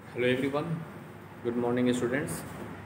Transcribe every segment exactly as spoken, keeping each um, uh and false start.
Hello everyone, good morning students.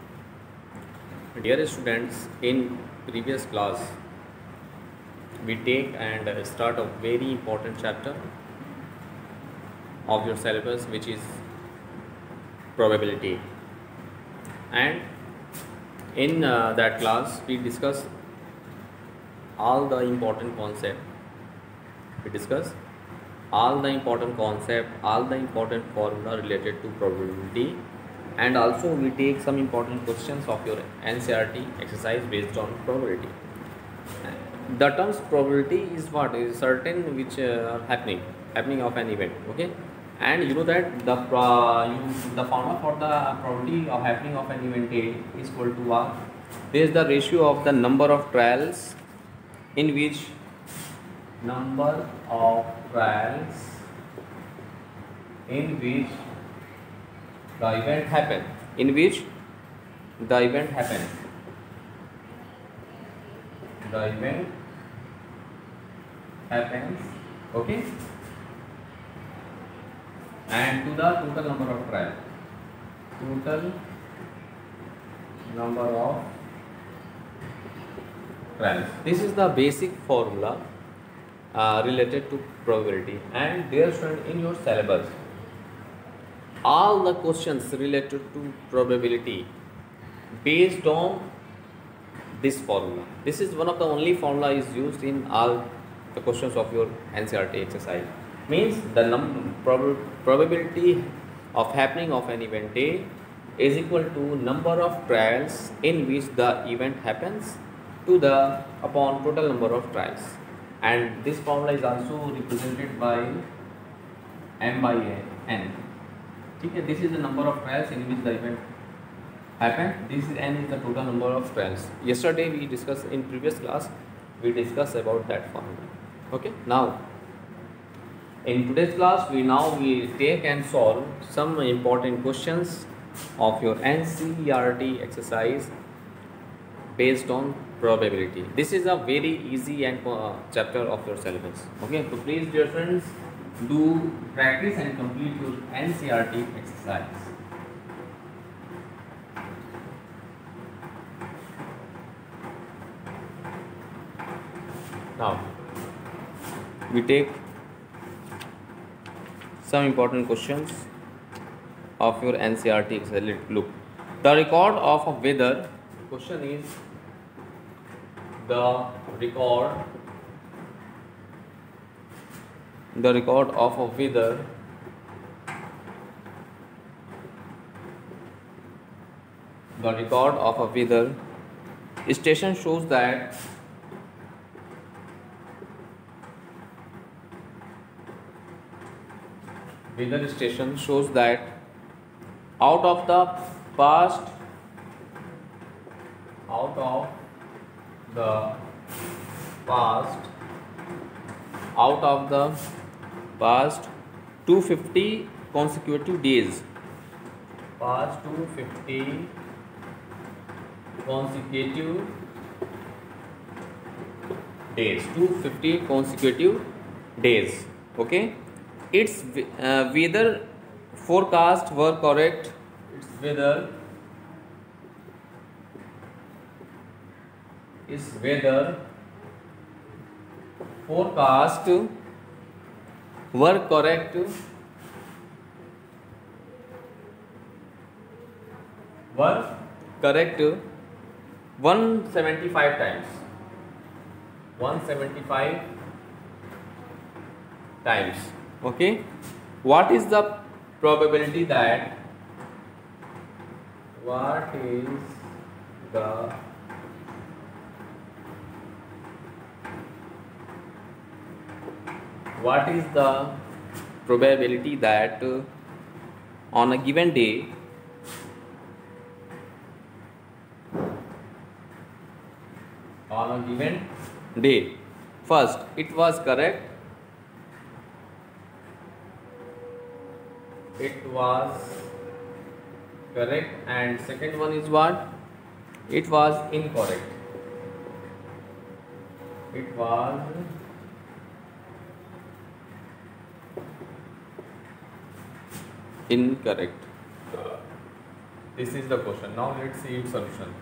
Dear students, in previous class we take and uh, start a very important chapter of your syllabus, which is probability. And in uh, that class we discuss all the important concept. We discuss all the important concept, all the important formula related to probability, and also we take some important questions of your N C E R T exercise based on probability. The terms probability is what is certain which uh, are happening happening of an event, okay? And you know that the pro, you, the formula for the probability of happening of an event A is equal to R. This is the ratio of the number of trials in which number of trials in which the event happen in which the event happen the event happens, okay, and to the total number of trials total number of trials. This is the basic formula uh, related to probability. And dear student, in your syllabus all the questions related to probability based on this formula. This is one of the only formula is used in all the questions of your N C E R T exercise. Means the num prob probability of happening of an event A is equal to number of trials in which the event happens to the upon total number of trials. And this formula is also represented by m by n. Okay, this is the number of trials in which the event happened. This is n is the total number of trials. Yesterday we discussed in previous class we discussed about that formula. Okay, now in today's class we now we take and solve some important questions of your N C E R T exercise based on probability. This is a very easy and uh, chapter of your syllabus. Okay, so please dear friends, do practice and complete your N C E R T exercise. Now we take some important questions of your N C E R T exercise. Let's look. The record of a weather. Question is the record the record of a weather the record of a weather station shows that weather station shows that out of the past out of the past out of the past two hundred fifty consecutive days past two hundred fifty consecutive days two hundred fifty consecutive days, okay, its uh, weather forecast were correct its weather is weather forecast were correct were correct one hundred seventy-five times one hundred seventy-five times, okay. What is the probability that what is the what is the probability that uh, on a given day on a given day first it was correct it was correct and second one is what it was incorrect it was incorrect. This is the question. Now let's see its solution.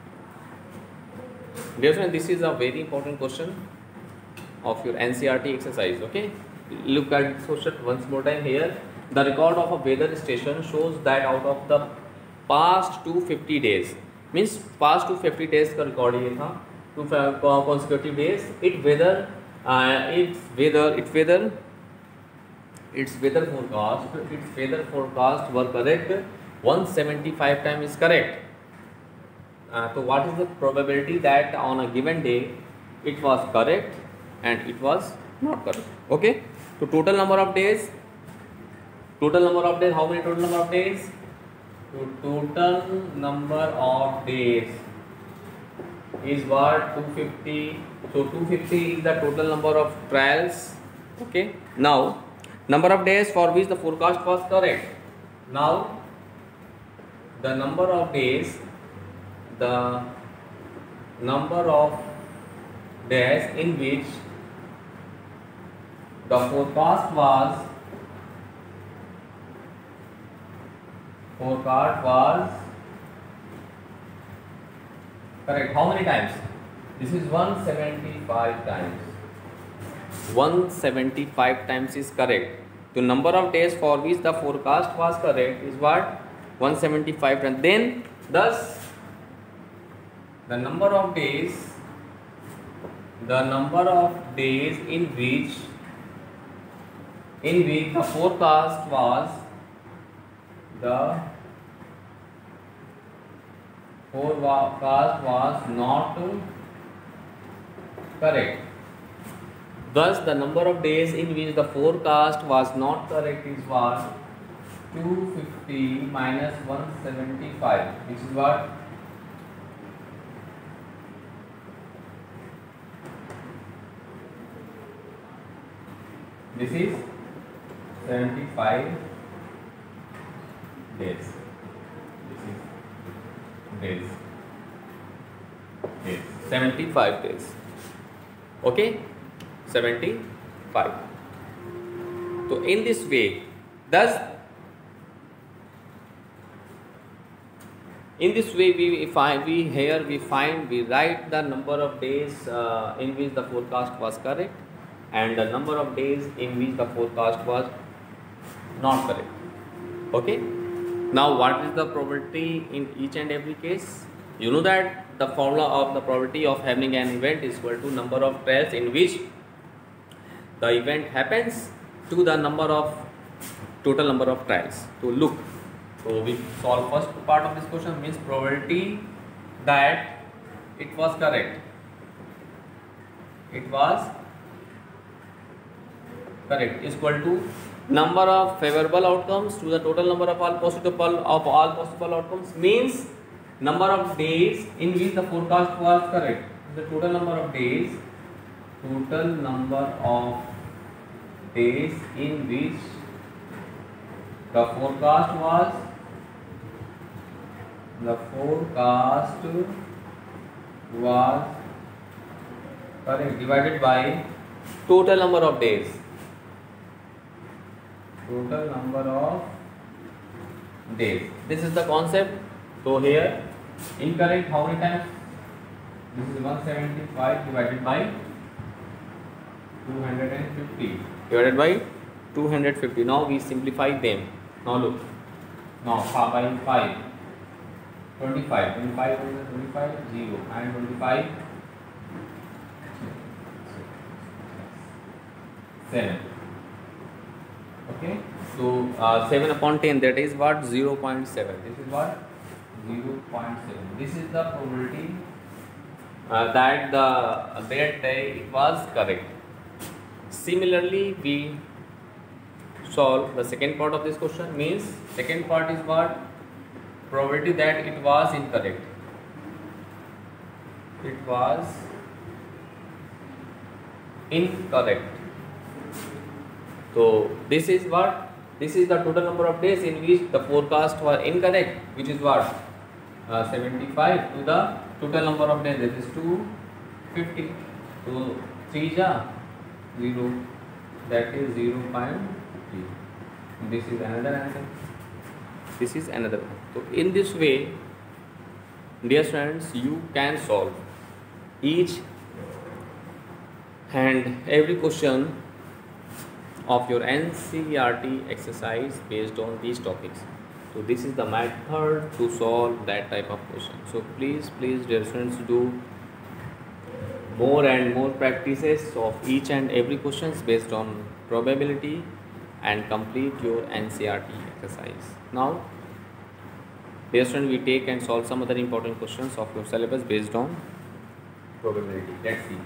Dear friend, this is a very important question of your N C R T exercise. Okay, look at this question once more time here. The record of a weather station shows that out of the past two hundred fifty days, means past two hundred fifty days का record ये था, two consecutive days, it weather, uh, its weather, its weather, its weather forecast, its weather forecast were correct. one hundred seventy-five times is correct. Uh, so what is the probability that on a given day it was correct and it was not correct? Okay, so total number of days, total number of days, how many total number of days? So total number of days is what? two hundred fifty. So two hundred fifty is the total number of trials. Okay, now number of days for which the forecast was correct. Now the number of days, the number of days in which the forecast was forecast was correct. How many times? This is one hundred seventy-five times. one hundred seventy-five times is correct. The number of days for which the forecast was correct is what? one hundred seventy-five times. Then thus the number of days, the number of days in which in which the forecast was the forecast was not correct. Thus the number of days in which the forecast was not correct is what? two hundred fifty minus one hundred seventy-five, which is what? This is seventy-five days. This is days. Days. seventy-five days. Okay? seventy-five. So in this way, thus in this way we find we here we find we write the number of days uh, in which the forecast was correct and the number of days in which the forecast was not correct. Okay, now what is the probability in each and every case? You know that the formula of the probability of having an event is equal to number of trials in which the event happens to the number of total number of trials. So look, so we solve first part of this question, means probability that it was correct. It was correct is equal to number of favorable outcomes to the total number of all possible of all possible outcomes, means number of days in which the forecast was correct. The total number of days, total number of days in which the forecast was the forecast was correct divided by total number of days. Total number of days. This is the concept. So here incorrect how many times? This is one hundred seventy-five divided by two hundred fifty. Divided by two hundred fifty. Now we simplify them. Now look. Now by five. twenty-five. twenty-five, twenty-five, zero. And twenty-five. seven. Okay. So uh, seven upon ten, that is what? zero point seven. This is what? zero point seven. This is the probability uh, that the that day it was correct. Similarly, we solve the second part of this question, means second part is what? Probability that it was incorrect. It was incorrect. So this is what? This is the total number of days in which the forecast was incorrect, which is what? Uh, seventy-five to the total number of days, that is two hundred fifty. So three ja zero, that is zero point three. This is another answer. This is another one. So in this way, dear students, you can solve each and every question of your N C E R T exercise based on these topics. So this is the method to solve that type of question. So please, please, dear students, do more and more practices of each and every questions based on probability and complete your N C E R T exercise. Now, dear students, we take and solve some other important questions of your syllabus based on probability. Let's see.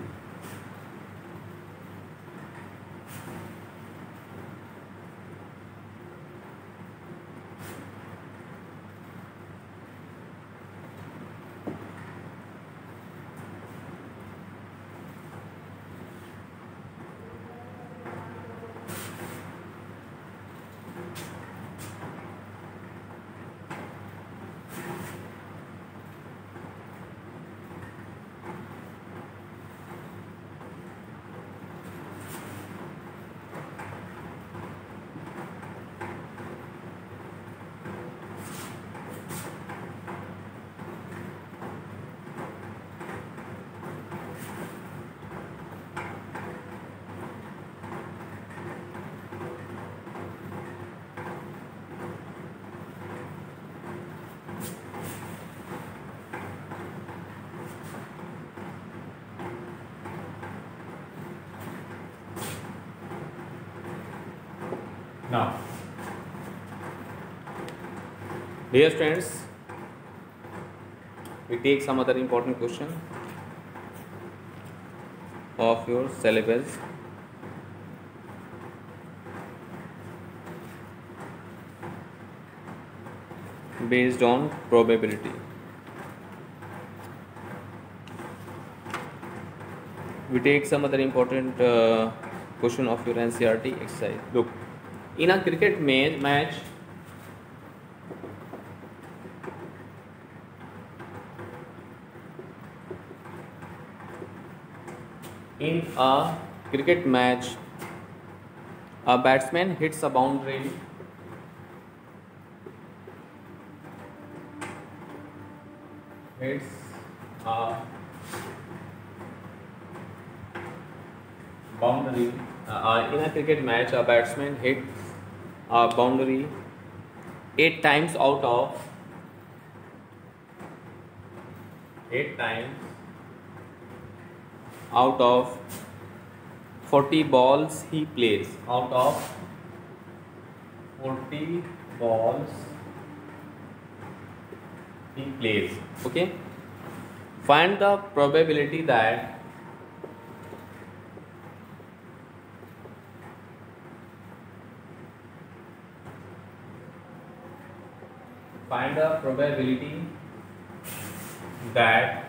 Now, dear students, we take some other important question of your syllabus based on probability. We take some other important uh, question of your N C E R T exercise. Look, in a cricket ma- match, in a cricket match, a batsman hits a boundary hits a boundary. Uh, in a cricket match, a batsman hits a boundary eight times out of eight times out of forty balls he plays. Out of forty balls he plays. Okay. Find the probability that find the probability that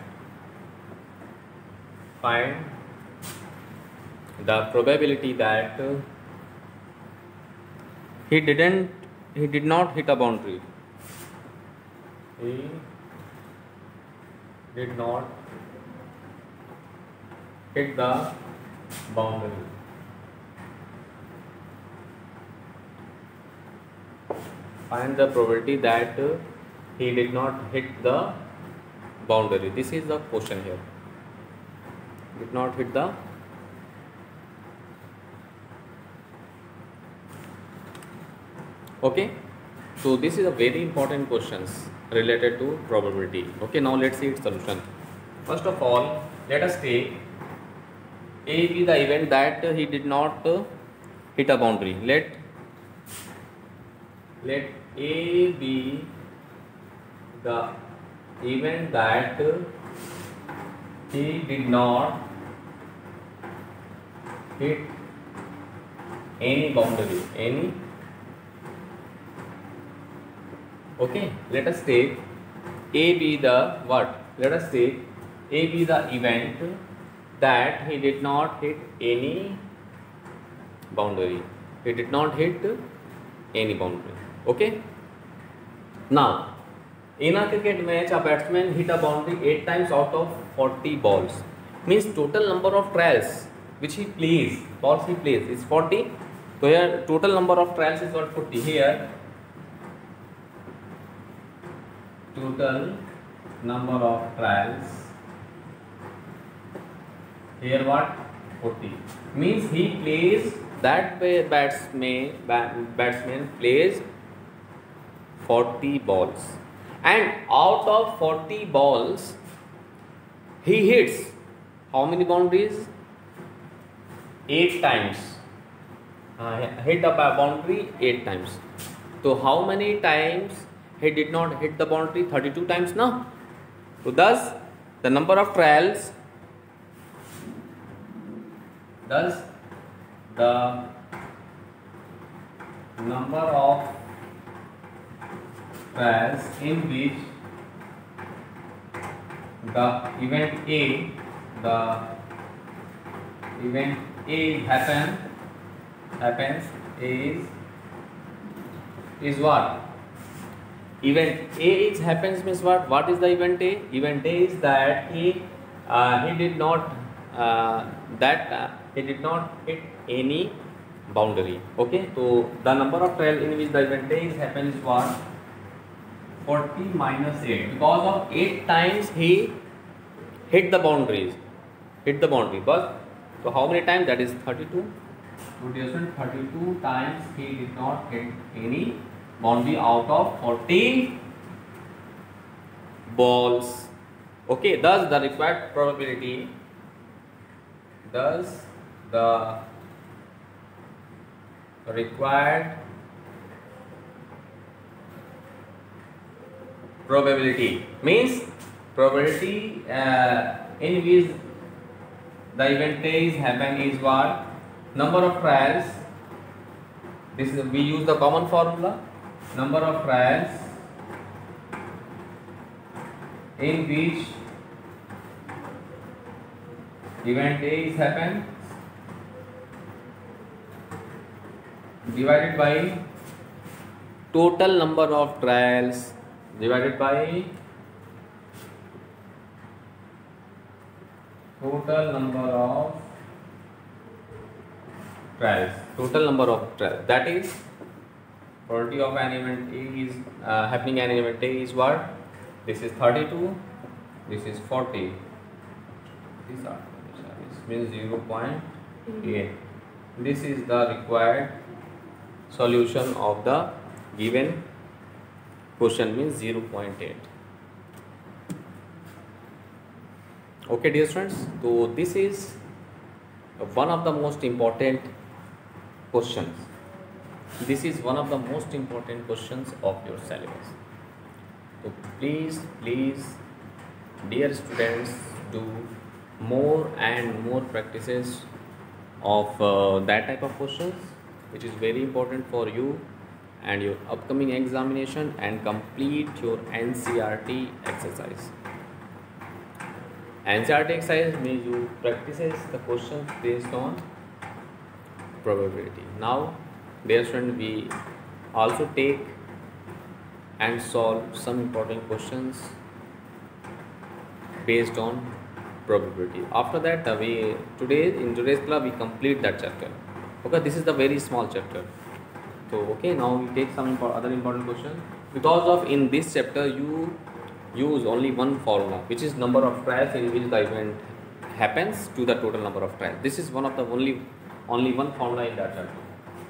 find the probability that uh, he didn't he did not hit a boundary. He did not hit the boundary. Find the probability that uh, he did not hit the boundary. This is the question here. Did not hit the okay. So this is a very important questions related to probability. Okay, now let's see its solution. First of all, let us take A be the event that uh, he did not uh, hit a boundary. Let let A be the event that uh, he did not hit any boundary. Any okay. Let us take A be the what? Let us take A be the event that he did not hit any boundary. He did not hit any boundary. Okay. Now, in a cricket match, a batsman hit a boundary eight times out of forty balls. Means total number of trials which he plays, balls he plays is forty. So here total number of trials is what forty. Here total number of trials. Here what? forty. Means he plays, that batsman, batsman plays forty balls. And out of forty balls, he hits how many boundaries? eight times. Uh, hit the boundary eight times. So how many times he did not hit the boundary? thirty-two times, no? So thus the number of trials, thus the number of trials in which the event A, the event A happen, happens is is what? Event A is happens means what? What is the event A? Event A is that he uh, he did not uh, that uh, he did not hit any boundary. Okay, so the number of trial in which the event A is happens is what? forty minus eight, because of eight times he hit the boundaries, hit the boundary. But so how many times? That is thirty-two. So thirty-two times he did not hit any boundary out of forty balls. Okay, thus the required probability, thus the required probability means probability uh, in which the event is happen is what? Number of trials. This is, we use the common formula, number of trials in which event A is happen divided by total number of trials divided by total number of trials, total number of trials, that is probability of an event A is uh, happening an event A is what? This is thirty-two, this is forty, these are this means zero point eight. This is the required solution of the given question, means zero point eight. Okay dear students, so this is one of the most important questions. This is one of the most important questions of your syllabus. So please, please, dear students, do more and more practices of uh, that type of questions, which is very important for you and your upcoming examination, and complete your N C E R T exercise. N C E R T exercise means you practices the questions based on probability. Now, dear student, we also take and solve some important questions based on probability. After that, uh, we today in today's class we complete that chapter. Okay, this is the very small chapter. So okay, now we take some import, other important questions. Because of in this chapter you use only one formula, which is number of trials in which the event happens to the total number of trials. This is one of the only only one formula in that chapter.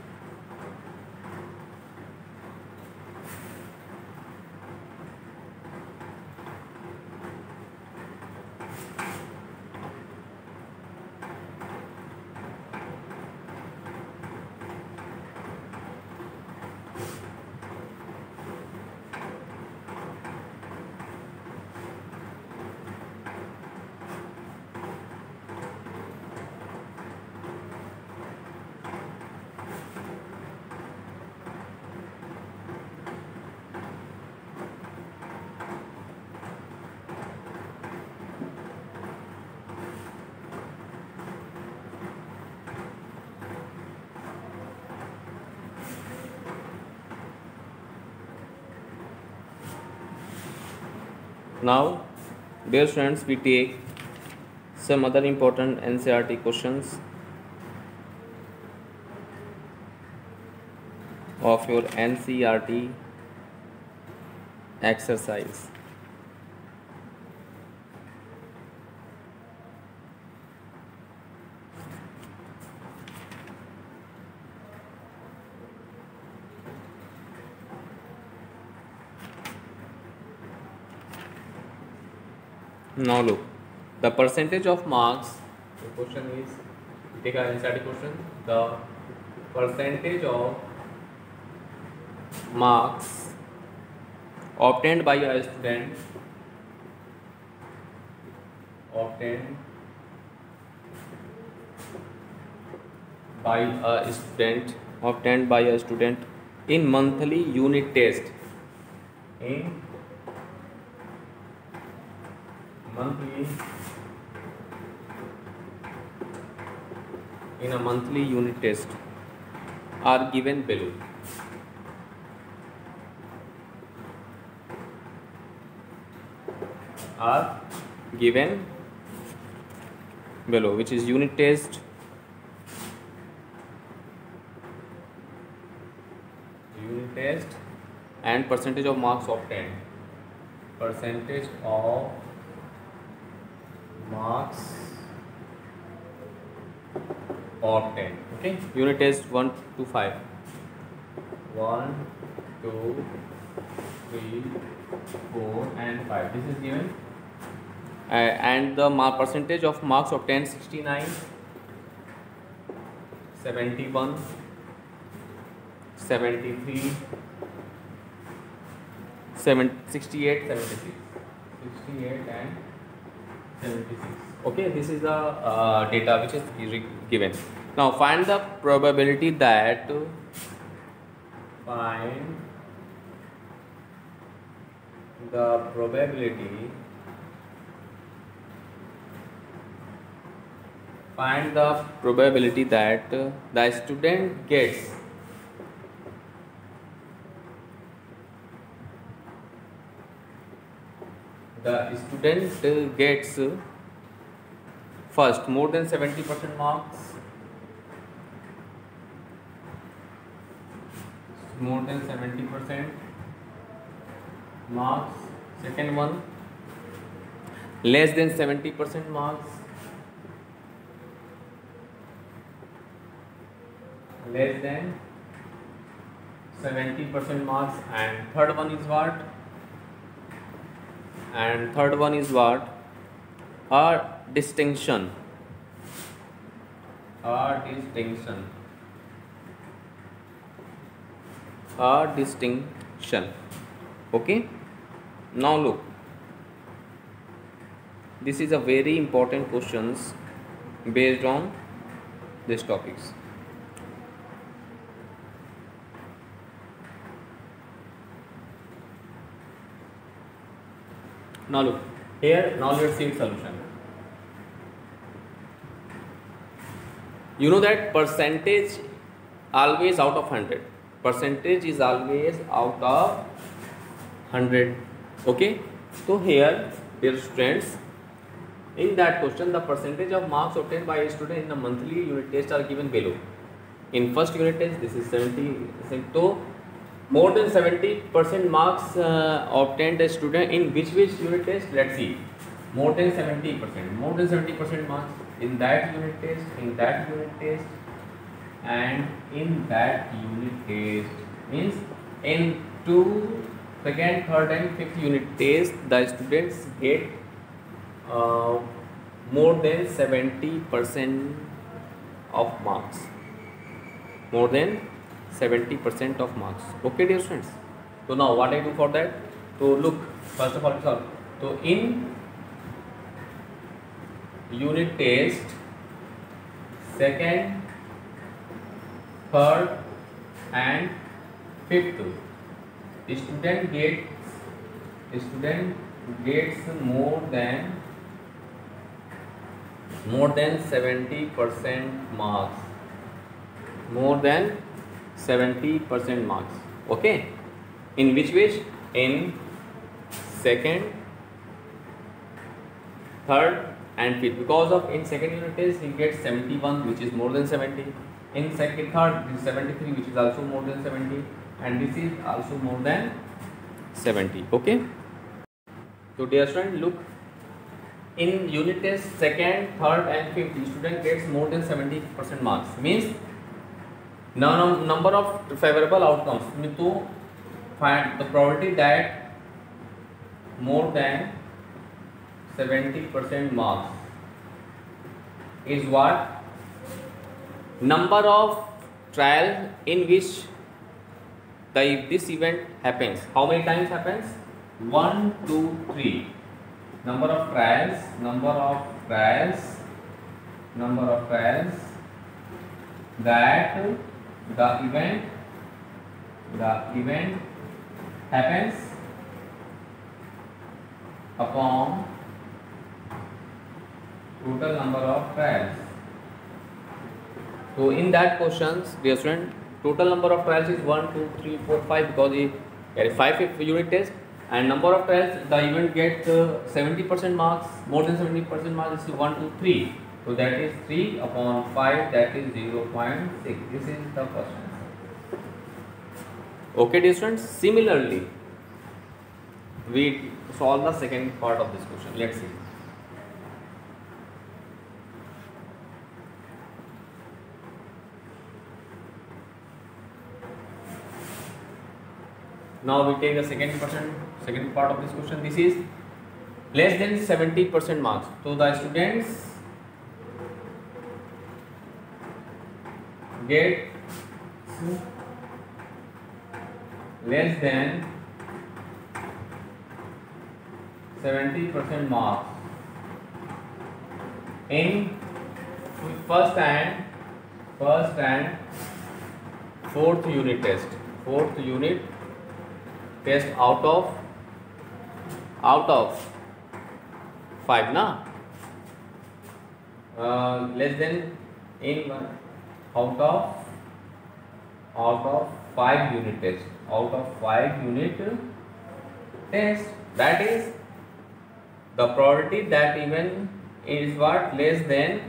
Now, dear students, we take some other important N C E R T questions of your N C E R T exercise. Now look, the percentage of marks. The question is, take an N C E R T question. The percentage of marks obtained by a student obtained by a student obtained by a student in monthly unit test in monthly in a monthly unit test are given below. Are given below, which is unit test, unit test, and percentage of marks obtained. Percentage of marks obtained. Okay, unit test one to five. One, two, three, four, and five. This is given. Uh, and the mark percentage of marks obtained sixty-nine, seventy-one, seventy-three, seven, sixty-eight, seventy-six, sixty-eight and seventy-six. Okay, this is the uh, data which is given. Now find the probability that find the probability find the probability that uh, the student gets the student uh, gets uh, first more than seventy percent marks, more than seventy percent marks. Second one, less than seventy percent marks, less than seventy percent marks. And third one is what? And third one is what? A distinction. A distinction. A distinction. Okay. Now look. This is a very important questions based on these topics. Now look here. Now let's see solution. You know that percentage always out of one hundred. Percentage is always out of one hundred. Okay. So here, dear students, in that question, the percentage of marks obtained by a student in the monthly unit test are given below. In first unit test, this is seventy. So more than seventy percent marks uh, obtained a student in which which unit test? Let's see. More than seventy percent. More than seventy percent marks in that unit test, in that unit test, and in that unit test. Means in two, second, third, and fifth unit test, the students get uh, more than seventy percent of marks. More than seventy percent of marks. Okay, dear students. So now what I do for that? So look, first of all, solve. So in unit test, second, third, and fifth, the student gets student gets more than more than seventy percent marks. More than seventy percent marks. Okay. In which which? In second, third, and fifth. Because of in second unit test he gets seventy-one, which is more than seventy. In second, third, this is seventy-three, which is also more than seventy, and this is also more than seventy. Okay. So dear student, look, in unit test second, third, and fifth, the student gets more than seventy percent marks. Means now number of favorable outcomes. To find the probability that more than seventy percent marks is what? Number of trials in which the this event happens. How many times happens? One, two, three. Number of trials, number of trials, number of trials that the event, the event happens upon total number of trials. So in that questions, dear student, total number of trials is one, two, three, four, five, because there is five unit test, and number of trials the event get uh, seventy percent marks, more than seventy percent marks is one, two, three. So that is three upon five, that is zero point six. This is the first answer. Okay, dear students. Similarly, we solve the second part of this question. Let's see. Now we take the second percent, second part of this question. This is less than seventy percent marks. So the students get less than seventy percent marks in first and first and fourth unit test. Fourth unit test out of out of five, na? Uh, less than in one out of out of five unit test. Out of five unit test, that is the probability that even is what? Less than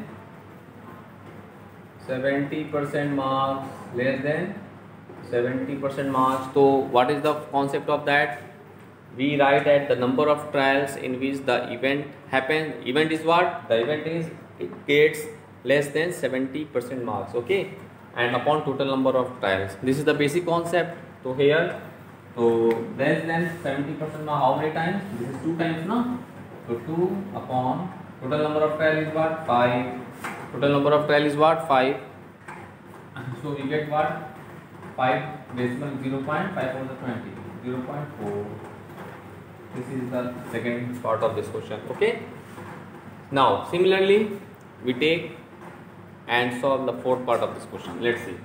seventy percent marks, less than seventy percent marks. So what is the concept of that? We write that the number of trials in which the event happen. Event is what? The event is it gets less than seventy percent marks. Okay, and upon total number of trials. This is the basic concept. So here, so less than seventy percent marks. How many times? This is two times, no? So two upon total number of trials is what? Five. Total number of trials is what? Five. So we get what? five decimal zero point five for the twenty, zero point four. This is the second part of this question. Okay. Now similarly we take and solve the fourth part of this question. Let's see.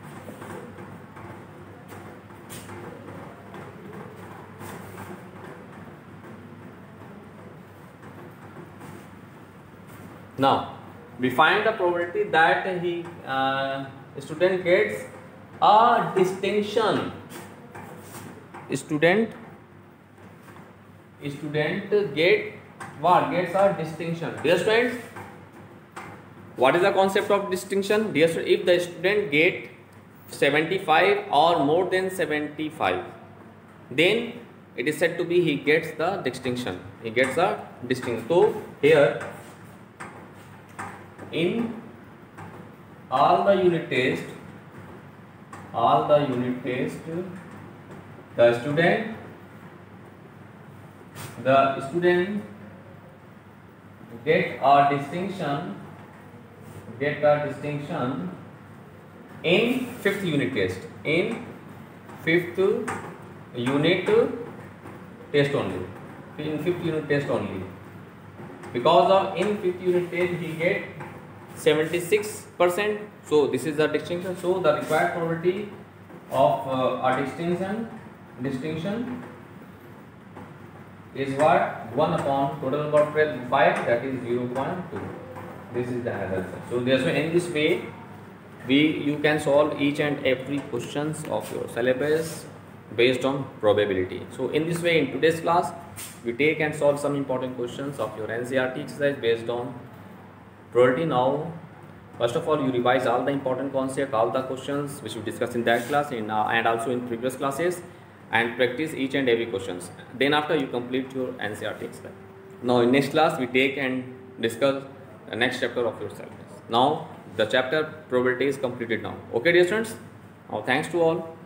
Now we find the probability that he uh, student gets a distinction. Student student get what? Gets a distinction. Dear students, what is the concept of distinction? Dear students, if the student get seventy-five or more than seventy-five, then it is said to be he gets the distinction. He gets a distinction. So here in all the unit test, all the unit test, the student, the student get a distinction, get a distinction in fifth unit test, in fifth unit test only, in fifth unit test only, because of in fifth unit test he get seventy-six percent. So this is the distinction. So the required probability of uh, a distinction distinction is what? one upon total number of twelve, five, that is zero point two. This is the answer. So therefore in this way we you can solve each and every questions of your syllabus based on probability. So in this way in today's class we take and solve some important questions of your N C E R T exercise based on probability. Now first of all you revise all the important concepts, all the questions which we discussed in that class in, uh, and also in previous classes, and practice each and every questions. Then after you complete your N C E R T exercise. Now in next class we take and discuss the next chapter of your syllabus. Now the chapter probability is completed now. Okay dear students, now thanks to all.